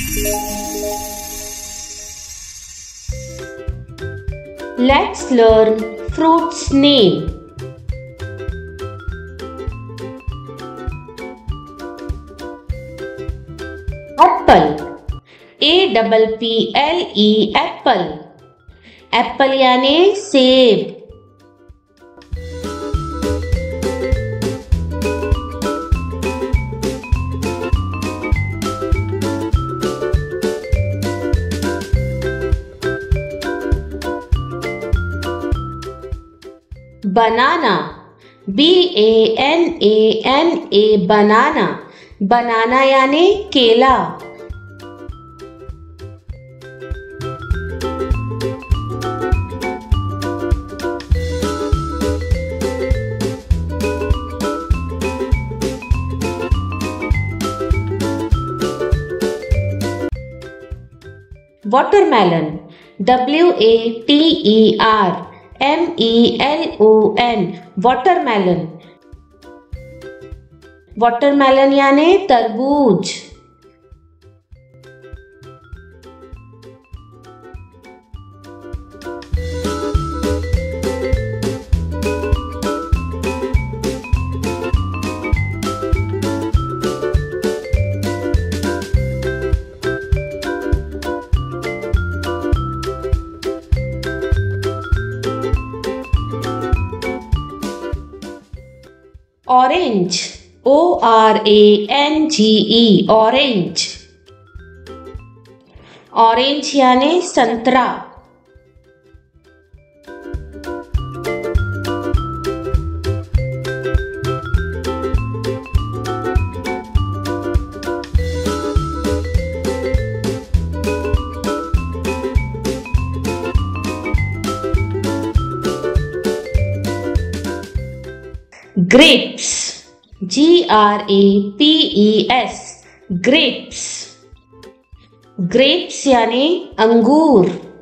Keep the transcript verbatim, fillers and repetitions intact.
Let's learn fruits name. Apple. A double P L E apple. Apple यानी सेब. Banana. B A N A N A banana. Banana यानी केला. Watermelon. W A T E R M E L O N. Watermelon. Watermelon यानी तरबूज. Orange. O R A N G E. Orange. Orange यानी संतरा. Grapes. G R A P E S. Grapes. Grapes यानी अंगूर.